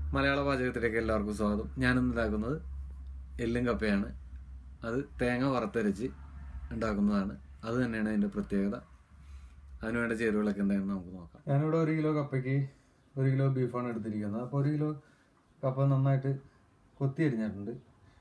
മലയാള പാചകത്തിലേക്ക് എല്ലാവർക്കും സ്വാഗതം. ഞാനിന്ന് ഉണ്ടാക്കുന്നത് എല്ലും കപ്പയാണ്. അത് തേങ്ങ വറുത്തരച്ച് ഉണ്ടാക്കുന്നതാണ്. അത് തന്നെയാണ് അതിൻ്റെ പ്രത്യേകത. അതിനുവേണ്ട ചേരുവകളൊക്കെ എന്താണെന്ന് നമുക്ക് നോക്കാം. ഞാനിവിടെ 1 കിലോ കപ്പയ്ക്ക് 1 കിലോ ബീഫാണ് എടുത്തിരിക്കുന്നത്. അപ്പോൾ 1 കിലോ കപ്പ നന്നായിട്ട് കൊത്തി അരിഞ്ഞിട്ടുണ്ട്.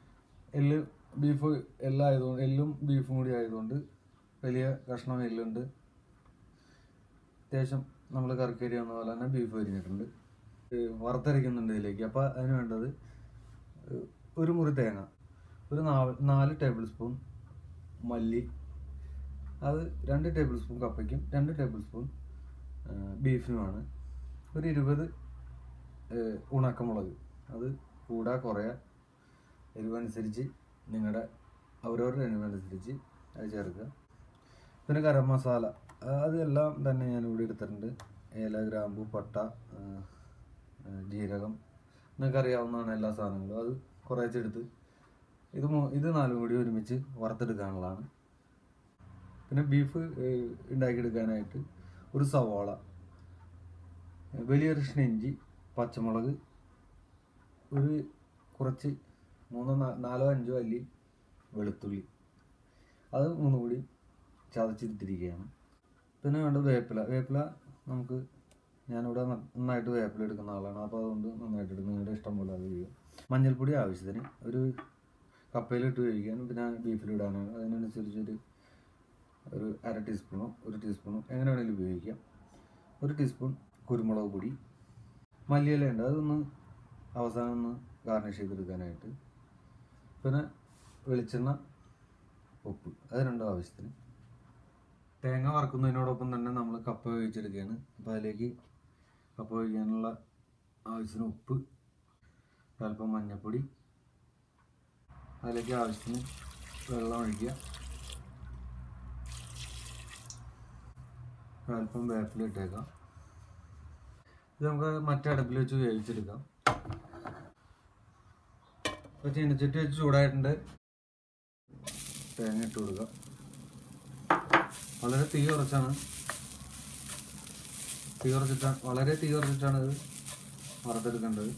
എല്ലും ബീഫും കൂടി ആയതുകൊണ്ട് വലിയ കഷ്ണം എല്ലുണ്ട്. അത്യാവശ്യം നമ്മൾ കറിക്കരി വന്ന പോലെ തന്നെ ബീഫ് അരിഞ്ഞിട്ടുണ്ട്. വറുത്തരയ്ക്കുന്നുണ്ട് ഇതിലേക്ക്. അപ്പോൾ അതിന് വേണ്ടത് 1 മുറി തേങ്ങ, 4 ടേബിൾ സ്പൂൺ മല്ലി, അത് 2 ടേബിൾ സ്പൂൺ കപ്പയ്ക്കും 2 ടേബിൾ സ്പൂൺ ബീഫിനുമാണ്. 20 ഉണക്കമുളക്, അത് കൂടാ കുറയാ എരിവനുസരിച്ച് അവരവരുടെ എരിവനുസരിച്ച് അത് ചേർക്കുക. പിന്നെ ഗരം മസാല, അതെല്ലാം തന്നെ ഞാനിവിടെ എടുത്തിട്ടുണ്ട്. ഏല, ഗ്രാമ്പു, പട്ട, ജീരകം, നിങ്ങൾക്ക് അറിയാവുന്നതാണ് എല്ലാ സാധനങ്ങളും. അത് കുറച്ചെടുത്ത് ഇത് 4 കൂടി ഒരുമിച്ച് വറുത്തെടുക്കാനുള്ളതാണ്. പിന്നെ ബീഫ് ഉണ്ടാക്കിയെടുക്കാനായിട്ട് 1 സവാള, വലിയൊരു കഷ്ണം ഇഞ്ചി, പച്ചമുളക്, കുറച്ച് 4-5 അല്ലി വെളുത്തുള്ളി, അത് 3 കൂടി ചതച്ചിട്ടിരിക്കുകയാണ്. പിന്നെ വേണ്ടത് വേപ്പില. ഞാനിവിടെ നന്നായിട്ട് വേപ്പില എടുക്കുന്ന ആളാണ്, അപ്പോൾ അതുകൊണ്ട് നന്നായിട്ട് എടുക്കും. നിങ്ങളുടെ ഇഷ്ടം പോലെ അത് ചെയ്യുക. മഞ്ഞൾപ്പൊടി ആവശ്യത്തിന്, ഒരു കപ്പയിലിട്ട് വേവിക്കാനും പിന്നെ ബീഫിലിടാനാണ്. അതിനനുസരിച്ചൊരു 1/2 ടീസ്പൂണോ 1 ടീസ്പൂണോ എങ്ങനെ വേണമെങ്കിലും ഉപയോഗിക്കാം. 1 ടീസ്പൂൺ കുരുമുളക് പൊടി, മല്ലിയില ഉണ്ട്, അതൊന്ന് അവസാനം ഒന്ന് ഗാർണിഷ് ചെയ്തെടുക്കാനായിട്ട്. പിന്നെ വെളിച്ചെണ്ണ, ഉപ്പ്, അത് രണ്ടും ആവശ്യത്തിന്. തേങ്ങ വറുക്കുന്നതിനോടൊപ്പം തന്നെ നമ്മൾ കപ്പ വേവിച്ചെടുക്കുകയാണ്. അപ്പോൾ അതിലേക്ക് കപ്പ വേവിക്കാനുള്ള ആവശ്യത്തിന് ഉപ്പ്, അല്പം മഞ്ഞൾപ്പൊടി, അതിലേക്ക് ആവശ്യത്തിന് വെള്ളം ഒഴിക്കുക. അല്പം വേപ്പില ഇട്ടേക്കാം. ഇത് നമുക്ക് മറ്റേ അടുപ്പിൽ വെച്ച് വേവിച്ചെടുക്കാം. ഇപ്പോൾ ചീനച്ചട്ടി വെച്ച് ചൂടായിട്ടുണ്ട്. തേങ്ങ ഇട്ട് കൊടുക്കുക. വളരെ തീ കുറച്ചിട്ടാണ് ഇത് വറുത്തെടുക്കേണ്ടത്.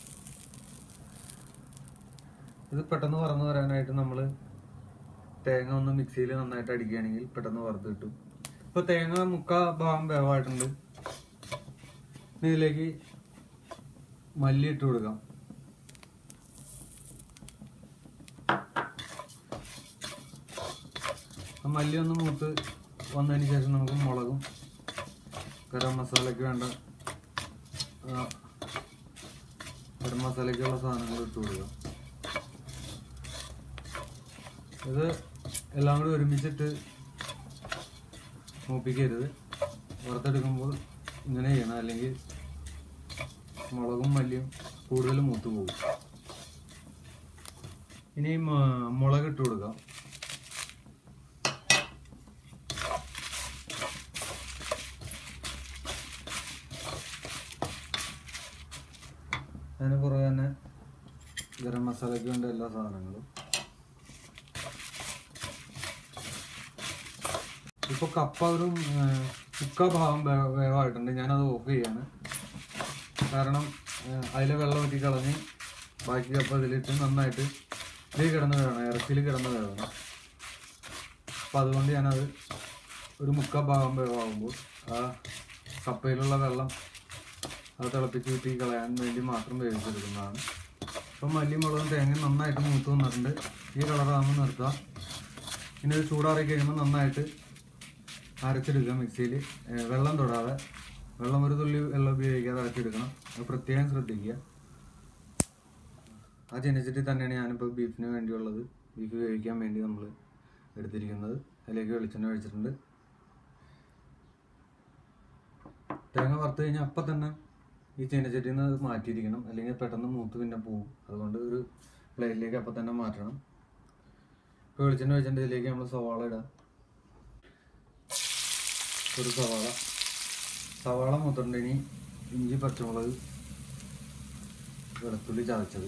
ഇത് പെട്ടെന്ന് വറന്ന് വരാനായിട്ട് നമ്മൾ തേങ്ങ ഒന്ന് മിക്സിയിൽ നന്നായിട്ട് അടിക്കുകയാണെങ്കിൽ പെട്ടെന്ന് വറുത്ത് കിട്ടും. ഇപ്പോൾ തേങ്ങ 3/4 ഭാഗം വേവായിട്ടുണ്ട്. ഇതിലേക്ക് മല്ലി ഇട്ട് കൊടുക്കാം. മല്ലി ഒന്ന് മൂത്ത് വന്നതിന് ശേഷം നമുക്ക് മുളകും ഗരം മസാലയ്ക്കുള്ള സാധനങ്ങൾ ഇട്ട് കൊടുക്കാം. ഇത് എല്ലാം കൂടി ഒരുമിച്ചിട്ട് മൂപ്പിക്കരുത്. വറുത്തെടുക്കുമ്പോൾ ഇങ്ങനെ ചെയ്യണം, അല്ലെങ്കിൽ മുളകും മല്ലിയും കൂടുതൽ മൂത്ത് പോകും. ഇനി മുളക് ഇട്ട് കൊടുക്കാം. അതിന് പുറകെ തന്നെ ഗരം മസാലയ്ക്ക് വേണ്ട എല്ലാ സാധനങ്ങളും. ഇപ്പോൾ കപ്പ ഒരു 3/4 ഭാഗം വേവായിട്ടുണ്ട്. ഞാനത് ഓഫ് ചെയ്യാണ്. കാരണം അതിലെ വെള്ളം ഊറ്റി കളഞ്ഞ് ബാക്കി കപ്പ ഇതിലിട്ട് നന്നായിട്ട് ഇതിൽ കിടന്ന് വേണം, ഇറച്ചിയിൽ കിടന്ന് വേണം. അപ്പം അതുകൊണ്ട് ഞാനത് ഒരു 3/4 ഭാഗം വേവാകുമ്പോൾ ആ കപ്പയിലുള്ള വെള്ളം അത് തിളപ്പിച്ച് ഊറ്റി കളയാൻ വേണ്ടി മാത്രം വേവിച്ചെടുക്കുന്നതാണ്. അപ്പം മല്ലി, മുളകും തേങ്ങ നന്നായിട്ട് മൂത്ത് വന്നിട്ടുണ്ട്. ഈ കളറാകുമ്പോൾ നിർത്തുക. ഇനി ഇത് ചൂടാറി കഴിയുമ്പോൾ നന്നായിട്ട് അരച്ചെടുക്കുക മിക്സിയിൽ. വെള്ളം തൊടാതെ, ഒരു തുള്ളി വെള്ളം ഉപയോഗിക്കാതെ അരച്ചെടുക്കണം. അത് പ്രത്യേകം ശ്രദ്ധിക്കുക. ആ ചീനച്ചട്ടി തന്നെയാണ് ഞാനിപ്പോൾ ബീഫിന് വേണ്ടിയുള്ളത്. ബീഫ് വേവിക്കാൻ വേണ്ടി നമ്മൾ എടുത്തിരിക്കുന്നത്. അതിലേക്ക് വെളിച്ചെണ്ണ ഒഴിച്ചിട്ടുണ്ട്. തേങ്ങ വറുത്ത് കഴിഞ്ഞാൽ അപ്പം തന്നെ ഈ ചീനച്ചട്ടിയിൽ നിന്ന് അത് മാറ്റിയിരിക്കണം, അല്ലെങ്കിൽ പെട്ടെന്ന് മൂത്ത് പിന്നെ പോവും. അതുകൊണ്ട് ഒരു പ്ലേറ്റിലേക്ക് അപ്പം തന്നെ മാറ്റണം. ഇപ്പോൾ വെളിച്ചെണ്ണ ഒഴിച്ചിട്ട് ഇതിലേക്ക് നമ്മൾ സവാള ഇടാം. 1 സവാള മൂത്തിട്ടുണ്ട്. ഇനി ഇഞ്ചി, പച്ചമുളക്, വെളുത്തുള്ളി ചതച്ചത്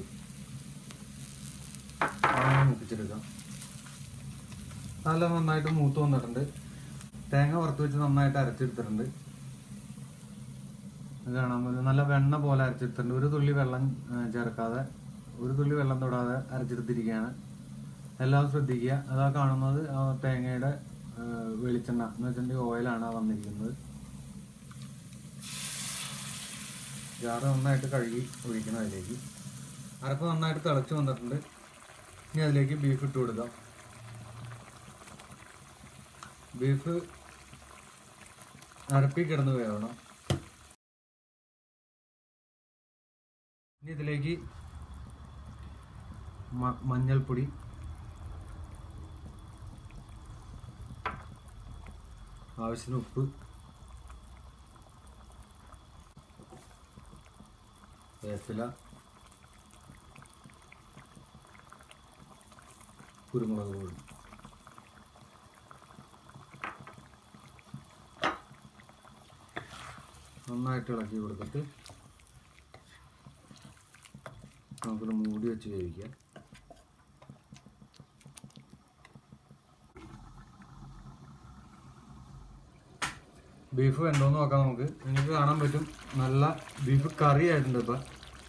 മൂപ്പിച്ചെടുക്കാം. നല്ല നന്നായിട്ട് മൂത്ത് വന്നിട്ടുണ്ട്. തേങ്ങ വറുത്ത് വെച്ച് നന്നായിട്ട് അരച്ചെടുത്തിട്ടുണ്ട്. കാണാൻ പോലെ നല്ല വെണ്ണ പോലെ അരച്ചെടുത്തിട്ടുണ്ട്. ഒരു തുള്ളി വെള്ളം ചേർക്കാതെ, ഒരു തുള്ളി വെള്ളം തൊടാതെ അരച്ചെടുത്തിരിക്കുകയാണ്. എല്ലാം ശ്രദ്ധിക്കുക. അതാ കാണുന്നത് തേങ്ങയുടെ വെളിച്ചെണ്ണ എന്ന് വെച്ചിട്ടുണ്ടെങ്കിൽ ഓയിലാണ് വന്നിരിക്കുന്നത്. ജാറ് നന്നായിട്ട് കഴുകി ഒഴിക്കണം അതിലേക്ക്. അരപ്പ് നന്നായിട്ട് തിളച്ച് വന്നിട്ടുണ്ട്. ഇനി അതിലേക്ക് ബീഫ് ഇട്ട് കൊടുക്കാം. ബീഫ് അരപ്പി കിടന്ന് വേവണം. ഇനി ഇതിലേക്ക് മഞ്ഞൾപ്പൊടി, ആവശ്യത്തിന് ഉപ്പ്, വേപ്പില, കുരുമുളക് പൊടി, നന്നായിട്ട് ഇളക്കി കൊടുത്തിട്ട് നമുക്കൊരു മൂടി വെച്ച് വേവിക്കാം. ബീഫ് വെന്തോന്ന് നോക്കാം നമുക്ക്. നിങ്ങൾക്ക് കാണാൻ പറ്റും നല്ല ബീഫ് കറി ആയിട്ടുണ്ട്. ഇപ്പം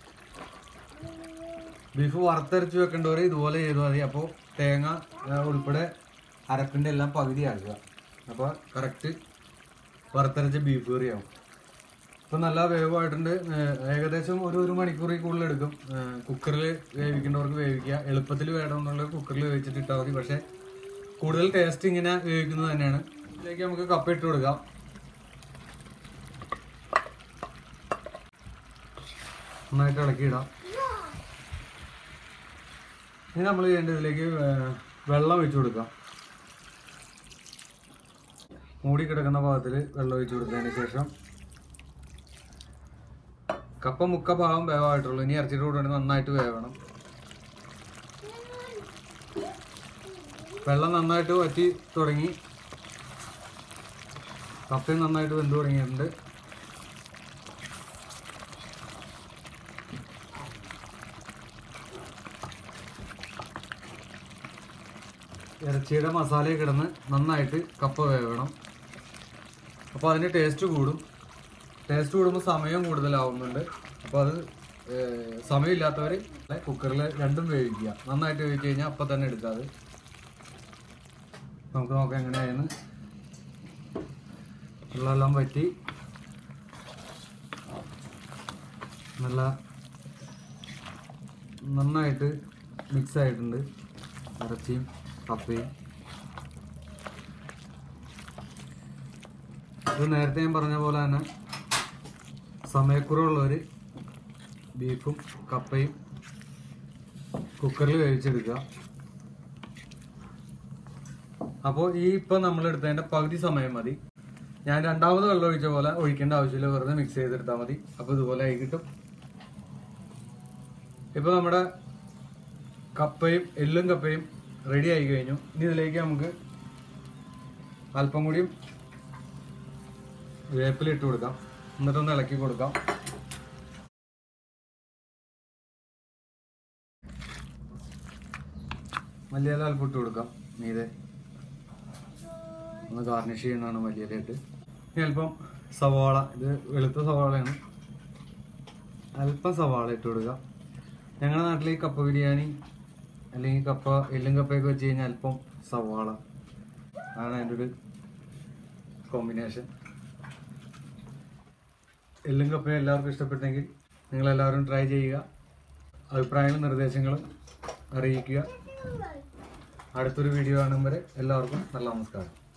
ബീഫ് വറുത്തരച്ച് വെക്കേണ്ടവർ ഇതുപോലെ ചെയ്താൽ മതി. അപ്പോൾ തേങ്ങ ഉൾപ്പെടെ അരപ്പിൻ്റെ എല്ലാം പകുതി ആക്കുക. അപ്പോൾ കറക്റ്റ് വറുത്തരച്ച ബീഫ് കറിയാവും. ഇപ്പം നല്ല വേവായിട്ടുണ്ട്. ഏകദേശം ഒരു മണിക്കൂറിൽ കൂടുതൽ എടുക്കും. കുക്കറിൽ വേവിക്കേണ്ടവർക്ക് വേവിക്കുക. എളുപ്പത്തിൽ വേണമെന്നുള്ളത് കുക്കറിൽ വേവിച്ചിട്ട് ഇട്ടാൽ മതി. പക്ഷേ കൂടുതൽ ടേസ്റ്റ് ഇങ്ങനെ വേവിക്കുന്നത് തന്നെയാണ്. ഇതിലേക്ക് നമുക്ക് കപ്പ ഇട്ട് കൊടുക്കാം. നന്നായിട്ട് ഇളക്കിയിടാം. ഇനി നമ്മൾ ചെയ്യേണ്ടതിലേക്ക് വെള്ളം ഒഴിച്ചു കൊടുക്കാം. മൂടി കിടക്കുന്ന ഭാഗത്തിൽ വെള്ളം ഒഴിച്ചു കൊടുത്തതിന് ശേഷം കപ്പ മുക്ക ഭാഗം വേവായിട്ടുള്ളൂ. ഇനി ഇറച്ചിയുടെ കൂടെ നന്നായിട്ട് വേവണം. വെള്ളം നന്നായിട്ട് വറ്റി തുടങ്ങി. കപ്പയും നന്നായിട്ട് വെന്ത് തുടങ്ങിയിട്ടുണ്ട്. ഇറച്ചിയുടെ മസാലയിൽ കിടന്ന് നന്നായിട്ട് കപ്പ വേവണം. അപ്പോൾ അതിന് ടേസ്റ്റ് കൂടും. ടേസ്റ്റ് കൂടുമ്പോൾ സമയം കൂടുതലാവുന്നുണ്ട്. അപ്പോൾ അത് സമയമില്ലാത്തവർ കുക്കറിൽ രണ്ടും വേവിക്കുക. നന്നായിട്ട് വേവിച്ച് കഴിഞ്ഞാൽ അപ്പം തന്നെ എടുക്കാതെ. നമുക്ക് നോക്കാം എങ്ങനെയായിരുന്നു. വെള്ളമെല്ലാം വറ്റി നന്നായിട്ട് മിക്സ് ആയിട്ടുണ്ട് ഇറച്ചിയും കപ്പയും. ഇത് നേരത്തെ ഞാൻ പറഞ്ഞ പോലെ തന്നെ സമയക്കുറവുള്ളവർ ബീഫും കപ്പയും കുക്കറിൽ വേവിച്ചെടുക്കുക. അപ്പോൾ ഇപ്പം നമ്മളെടുത്തതിൻ്റെ പകുതി സമയം മതി. ഞാൻ രണ്ടാമത് വെള്ളം ഒഴിച്ച പോലെ ഒഴിക്കേണ്ട ആവശ്യമില്ല. വെറുതെ മിക്സ് ചെയ്തെടുത്താൽ മതി. അപ്പോൾ ഇതുപോലെ ആയി കിട്ടും. ഇപ്പോൾ നമ്മുടെ കപ്പയും എല്ലും കപ്പയും റെഡി ആയി കഴിഞ്ഞു. ഇനി ഇതിലേക്ക് നമുക്ക് അല്പം കൂടിയും വേപ്പില ഇട്ട് കൊടുക്കാം. എന്നിട്ടൊന്ന് ഇളക്കി കൊടുക്കാം. മല്ലിയില അല്പം ഇട്ട് കൊടുക്കാം. മീതെ ഒന്ന് ഗാർണിഷ് ചെയ്യുന്നതാണ് മല്ലിയില ഇട്ട്. ഇനി അല്പം സവാള, ഇത് വെളുത്ത സവാളയാണ്. അല്പം സവാള ഇട്ട് കൊടുക്കാം. ഞങ്ങളുടെ നാട്ടിൽ ഈ കപ്പ ബിരിയാണി അല്ലെങ്കിൽ കപ്പ എല്ലും കപ്പയൊക്കെ വെച്ച് കഴിഞ്ഞാൽ അല്പം സവാള ആണ് അതിൻ്റെ ഒരു കോമ്പിനേഷൻ. എല്ലും കപ്പയും എല്ലാവർക്കും ഇഷ്ടപ്പെട്ടെങ്കിൽ നിങ്ങളെല്ലാവരും ട്രൈ ചെയ്യുക. അഭിപ്രായങ്ങളും നിർദ്ദേശങ്ങളും അറിയിക്കുക. അടുത്തൊരു വീഡിയോ കാണും വരെ എല്ലാവർക്കും നല്ല നമസ്കാരം.